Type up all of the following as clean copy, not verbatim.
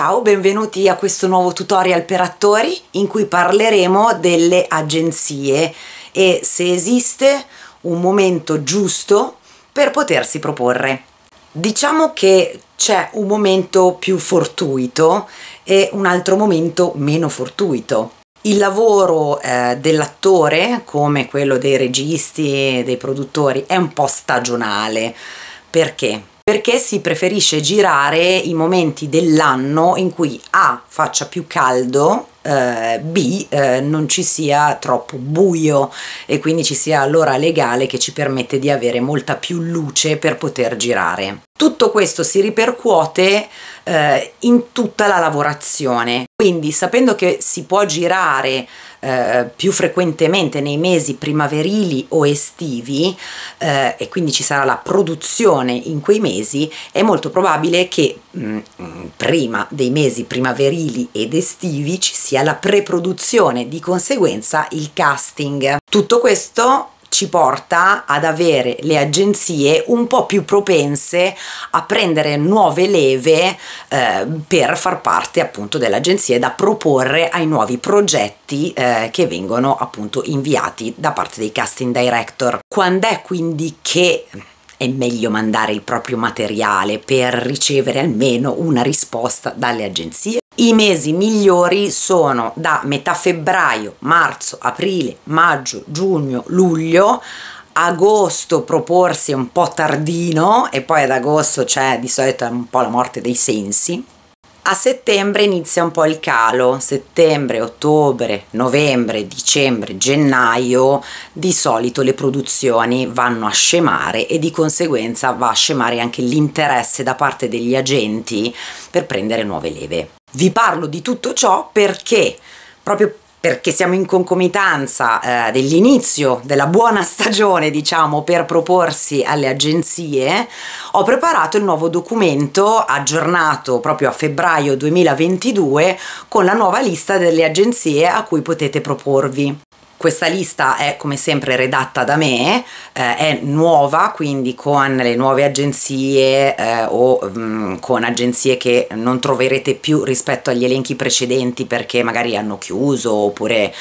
Ciao, benvenuti a questo nuovo tutorial per attori in cui parleremo delle agenzie e se esiste un momento giusto per potersi proporre. Diciamo che c'è un momento più fortuito e un altro momento meno fortuito. Il lavoro dell'attore, come quello dei registi e dei produttori, è un po' stagionale. Perché? Perché si preferisce girare i momenti dell'anno in cui A faccia più caldo, B non ci sia troppo buio e quindi ci sia l'ora legale che ci permette di avere molta più luce per poter girare. Tutto questo si ripercuote in tutta la lavorazione, quindi sapendo che si può girare più frequentemente nei mesi primaverili o estivi e quindi ci sarà la produzione in quei mesi, è molto probabile che prima dei mesi primaverili ed estivi ci sia la preproduzione, di conseguenza il casting. Tutto questo ci porta ad avere le agenzie un po' più propense a prendere nuove leve per far parte appunto delle agenzie da proporre ai nuovi progetti che vengono appunto inviati da parte dei casting director. Quando è quindi che è meglio mandare il proprio materiale per ricevere almeno una risposta dalle agenzie? I mesi migliori sono da metà febbraio, marzo, aprile, maggio, giugno, luglio. Agosto proporsi è un po' tardino e poi ad agosto c'è di solito un po' la morte dei sensi. A settembre inizia un po' il calo, settembre, ottobre, novembre, dicembre, gennaio, di solito le produzioni vanno a scemare e di conseguenza va a scemare anche l'interesse da parte degli agenti per prendere nuove leve. Vi parlo di tutto ciò perché proprio perché siamo in concomitanza dell'inizio della buona stagione, diciamo, per proporsi alle agenzie, ho preparato il nuovo documento aggiornato proprio a febbraio 2022 con la nuova lista delle agenzie a cui potete proporvi. Questa lista è come sempre redatta da me, è nuova, quindi con le nuove agenzie o con agenzie che non troverete più rispetto agli elenchi precedenti perché magari hanno chiuso oppure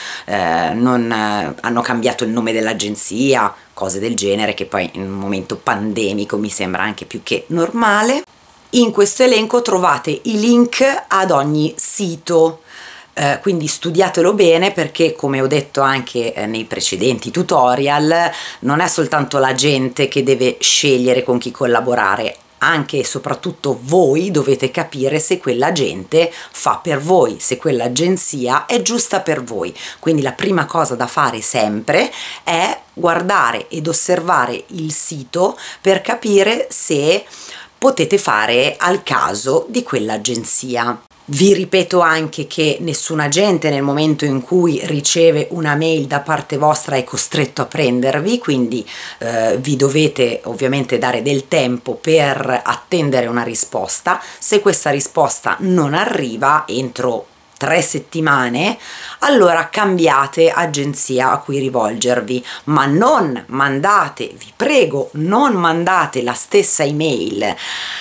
hanno cambiato il nome dell'agenzia, cose del genere, che poi in un momento pandemico mi sembra anche più che normale. In questo elenco trovate i link ad ogni sito. Quindi studiatelo bene perché, come ho detto anche nei precedenti tutorial, non è soltanto la gente che deve scegliere con chi collaborare, anche e soprattutto voi dovete capire se quella gente fa per voi, se quell'agenzia è giusta per voi. Quindi la prima cosa da fare sempre è guardare ed osservare il sito per capire se potete fare al caso di quell'agenzia. Vi ripeto anche che nessun agente nel momento in cui riceve una mail da parte vostra è costretto a prendervi, quindi vi dovete ovviamente dare del tempo per attendere una risposta. Se questa risposta non arriva entro 3 settimane, allora cambiate agenzia a cui rivolgervi, ma non mandate, vi prego, non mandate la stessa email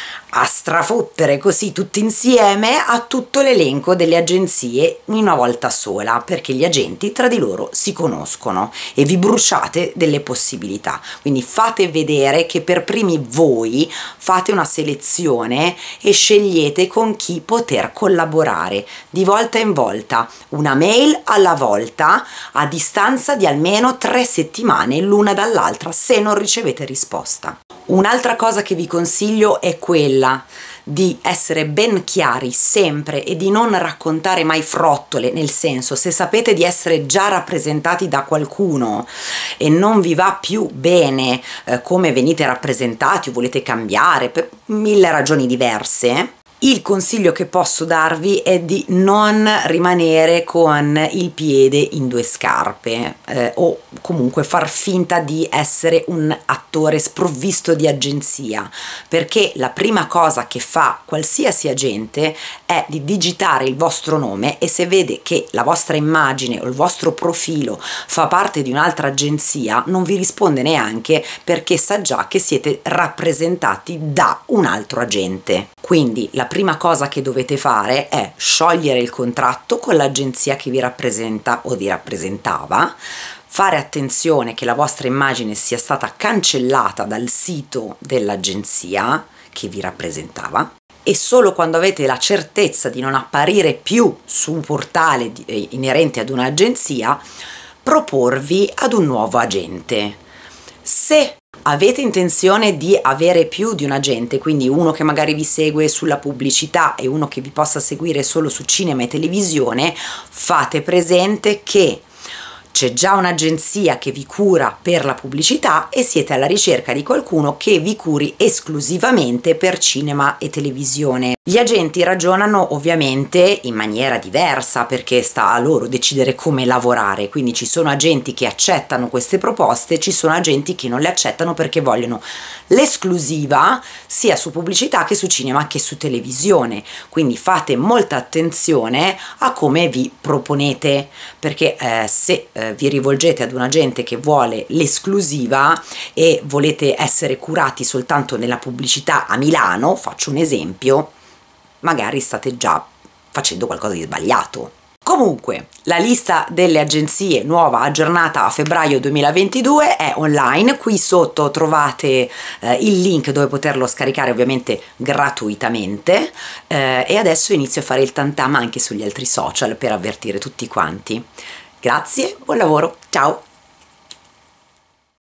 a strafottere così tutti insieme a tutto l'elenco delle agenzie in una volta sola, perché gli agenti tra di loro si conoscono e vi bruciate delle possibilità. Quindi fate vedere che per primi voi fate una selezione e scegliete con chi poter collaborare di volta in volta, una mail alla volta, a distanza di almeno 3 settimane l'una dall'altra se non ricevete risposta. Un'altra cosa che vi consiglio è quella di essere ben chiari sempre e di non raccontare mai frottole, nel senso, se sapete di essere già rappresentati da qualcuno e non vi va più bene come venite rappresentati o volete cambiare per 1000 ragioni diverse, il consiglio che posso darvi è di non rimanere con il piede in 2 scarpe o comunque far finta di essere un attore sprovvisto di agenzia, perché la prima cosa che fa qualsiasi agente è di digitare il vostro nome e se vede che la vostra immagine o il vostro profilo fa parte di un'altra agenzia non vi risponde neanche perché sa già che siete rappresentati da un altro agente. Quindi la prima cosa che dovete fare è sciogliere il contratto con l'agenzia che vi rappresenta o vi rappresentava, fare attenzione che la vostra immagine sia stata cancellata dal sito dell'agenzia che vi rappresentava, e solo quando avete la certezza di non apparire più su un portale inerente ad un'agenzia, proporvi ad un nuovo agente. Se avete intenzione di avere più di un agente, quindi uno che magari vi segue sulla pubblicità e uno che vi possa seguire solo su cinema e televisione, fate presente che c'è già un'agenzia che vi cura per la pubblicità e siete alla ricerca di qualcuno che vi curi esclusivamente per cinema e televisione. Gli agenti ragionano ovviamente in maniera diversa perché sta a loro decidere come lavorare, quindi ci sono agenti che accettano queste proposte, ci sono agenti che non le accettano perché vogliono l'esclusiva sia su pubblicità che su cinema che su televisione. Quindi fate molta attenzione a come vi proponete, perché se vi rivolgete ad un agente che vuole l'esclusiva e volete essere curati soltanto nella pubblicità a Milano, faccio un esempio, magari state già facendo qualcosa di sbagliato. Comunque, la lista delle agenzie nuova aggiornata a febbraio 2022 è online, qui sotto trovate il link dove poterlo scaricare ovviamente gratuitamente, e adesso inizio a fare il tantam anche sugli altri social per avvertire tutti quanti. Grazie, buon lavoro, ciao!